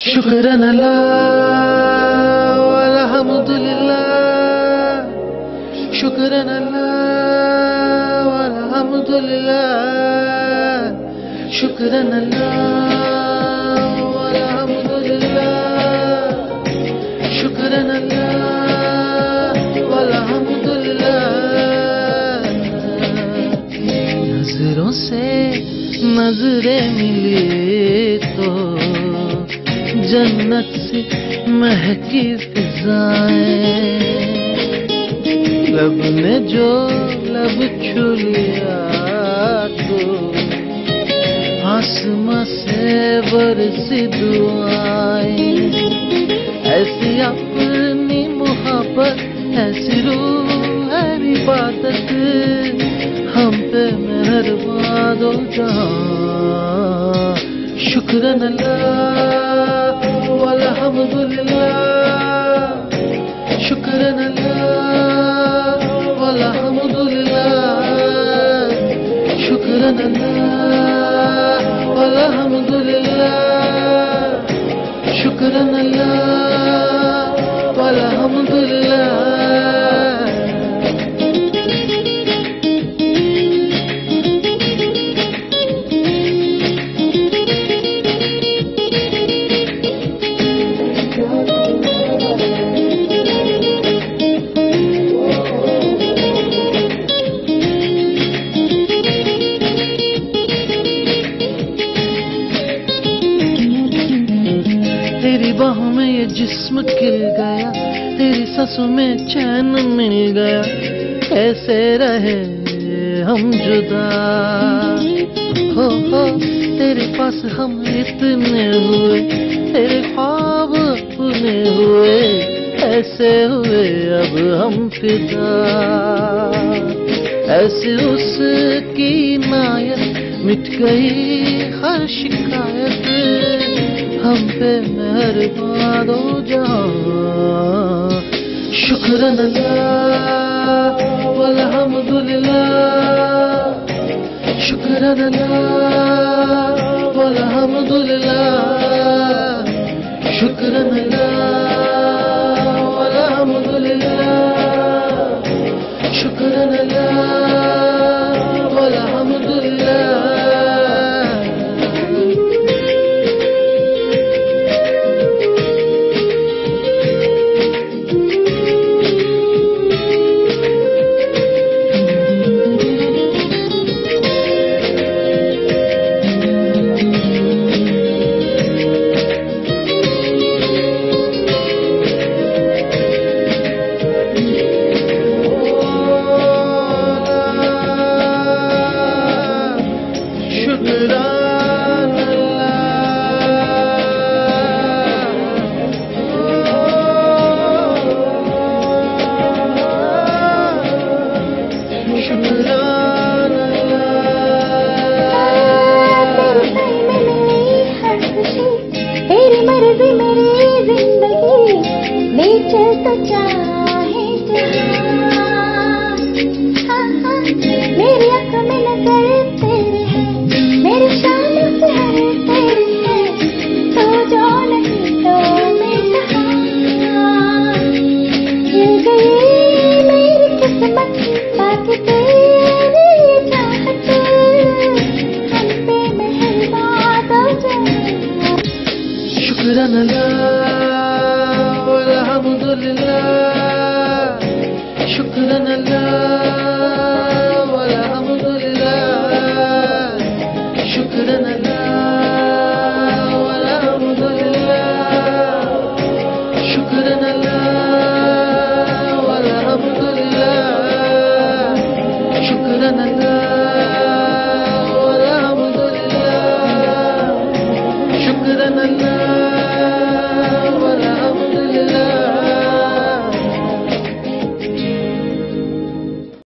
शुक्रन अल्लाह वल्हम्दुलिल्लाह, शुक्रन अल्लाह वल्हम्दुलिल्लाह, शुक्रन अल्लाह वल्हम्दुलिल्लाह, शुक्रन अल्लाह वल्हम्दुलिल्लाह। नजरों से नजरें मिली तो जन्नत से महकी फिजाएं, लब ने जो लब छू लिया तो आसमां से बरसी दुआएं। ऐसी अपनी मोहब्बत, ऐसी रूह है इबादत, हम पे मेहरबान दो जहां। शुक्रन अल्लाह वल्हम्दुलिल्लाह, शुक्रन अल्लाह वल्हम्दुलिल्लाह, शुक्रन अल्लाह वल्हम्दुलिल्लाह, शुक्रन अल्लाह वल्हम्दुलिल्लाह। तेरी बाहों में ये जिस्म खिल गया, तेरी सांसों में चैन मिल गया, कैसे रहे हम जुदा। हो तेरे पास हम इतने हुए, तेरे ख्वाब अपने हुए, ऐसे हुए अब हम फिदा। ऐसे उसकी नायत मिट गई हर शिकायत, हम पे मेहरबान दो जहां। शुक्रन अल्लाह वल्हम्दुलिल्लाह, शुक्रन अल्लाह वल्हम्दुलिल्लाह, शुक्रन अल्लाह वल्हम्दुलिल्लाह, शुक्रन अल्लाह वल्हम्दुलिल्लाह। तेरी मर्जी मेरी जिंदगी ले चल तो चाहे जहां। मेरी आंखों में नजर तेरी है, मेरी शान से है तेरी है, तो जो नहीं तो मैं कहाँ। खिल गई मेरी किस्मत बाकी तेरी चाहत, हम पे मेहरबान दो जहां। शुक्रन अल्लाह वल्हम्दुलिल्लाह, शुक्रन अल्लाह